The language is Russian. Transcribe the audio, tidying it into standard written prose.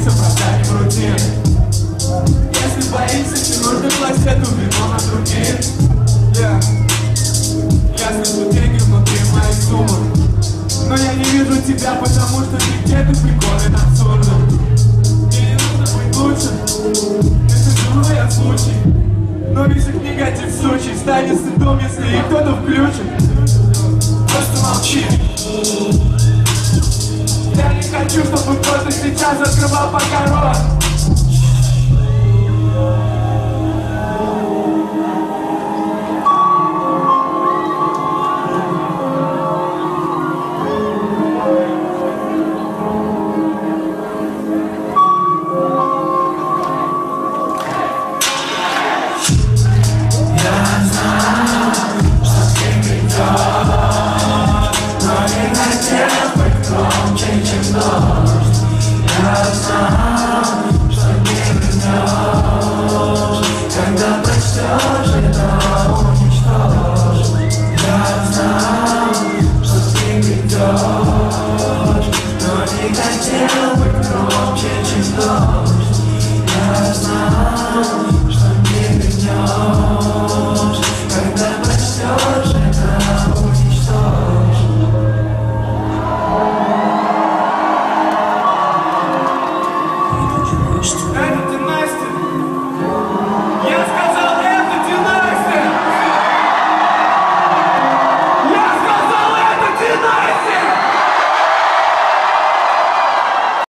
быть оправданием рутины. Если боишься, не нужно класть эту вину на других. Я слышу деньги внутри моей суммы, но я не вижу тебя, потому что ты где-то приколен абсурдом. Мне не нужно быть лучше, это живой случай. Но весь их негатив сучий станет стыдом, если их кто-то включит. Просто молчи. Я не хочу, чтобы кто-то сейчас открывал пока рот.